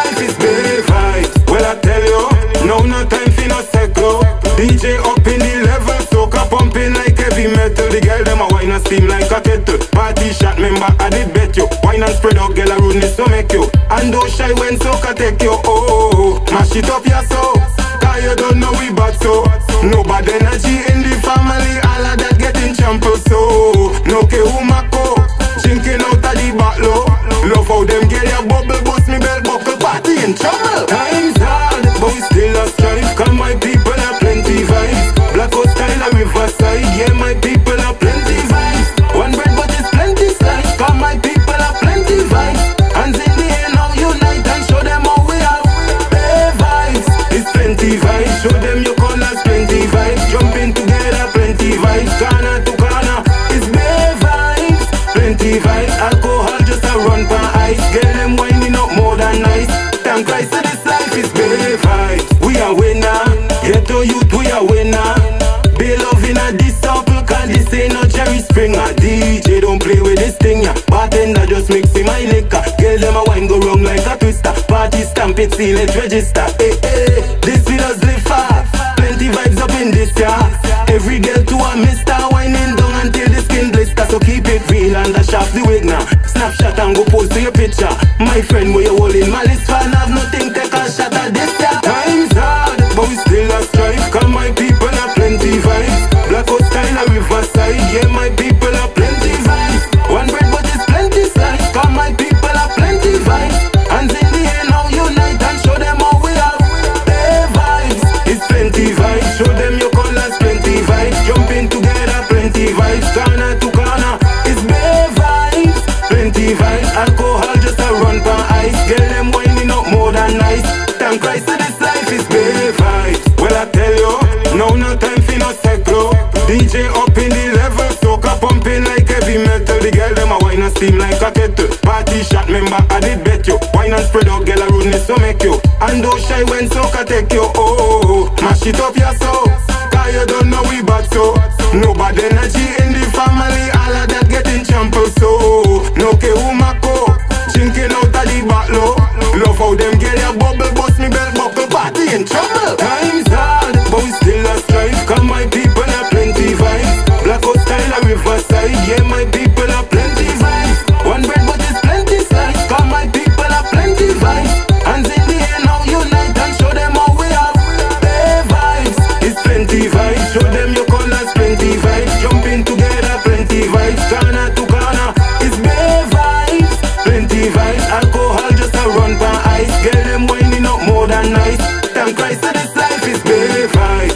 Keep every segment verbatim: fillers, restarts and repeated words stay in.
life is big vibes. Well, I tell you, no, no time for no second. D J up in the level, soca pumping like heavy metal. The girl them a wine and steam like a kettle. Party shot, member I did bet you. Wine and spread out, girl a rudeness to make you. And don't shy when soca take you. Oh, mash it up your soul. Cause you don't know we bad so. No bad energy in the family, all of that getting trampled so. No ke umako, drinking out of the bottle. Love how them get your bubble, bust me belt buckle, party in trouble. Times hard, but we still a strive. Cause my people are plenty vibes. Blackout style a riverside, yeah my people are plenty vibes. One bread but it's plenty slice. Cause my people are plenty vibes. Hands in the air now unite and show them how we are. Hey vibes, it's plenty vibes. Show them your colors, plenty vibes. Jumping together, plenty vibes. Corner to corner, it's big vibes. Plenty vibes, alcohol just a run per ice. Get them winding up more than nice. Thank Christ to this life is big vibes. We are winner, ghetto youth we are winner. Be loving a this sample, cause this ain't no Jerry Springer. D J don't play with this thing, yeah. Bartender just mixing my liquor. Girl them a wine go wrong like a twister. Party stamp it, seal it, register. Hey, hey, this we does live far. Plenty vibes up in this yard. Every girl to a mister, whining down until the skin blister. So keep it real and the shaft the wig now. Snapshot and go post to your picture. My friend where you holding malice fan, have nothing, take a shot at this yeah. Times hard, but we still a strive. Cause my people are plenty vibes. Blackout style a riverside, yeah my people are plenty vibes. One bread but it's plenty slice. Cause my people are plenty vibes. Hands in the air now unite and show them how we are. Hey vibes, it's plenty vibes. Show them your colors, plenty vibes. Jumping together, plenty vibes. Corner to corner, it's big vibes. Plenty vibes, alcohol just a run per ice. Get them winding up more than nice. Thank Christ to this life is big vibes. Well I tell you, no no time for no second. D J up in the level, soca pumping like heavy metal. The girl them a wine and steam like a kettle. Party shot, member I did bet you. Wine and spread out, girl a rudeness to make you. And don't shy when soca take you. Oh, mash it up your soul. Cause you don't know we bad so. No bad energy in the family, all of that getting trampled so. No ke umako, drinking out of the bottle. Love how them get your bubble, bust me belt buckle, party in trouble. Times hard, but we still a strive. Cause my people are plenty vibes. Blackout style a riverside, yeah my people are plenty vibes. One bread but it's plenty slice. Cause my people are plenty vibes. Hands in the air now unite and show them how we are. Hey vibes, it's plenty vibes. Show them your colors, plenty vibes. Jumping together, plenty vibes. Corner to corner, it's big vibes. Plenty vibes, alcohol just a run per ice. Get them winding up more than nice. Thank Christ to this life is big vibes.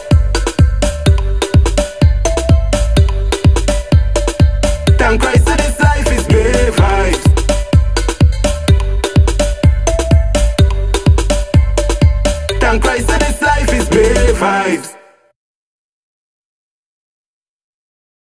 Thank Christ to this life is big vibes. Thank Christ to this life is big vibes.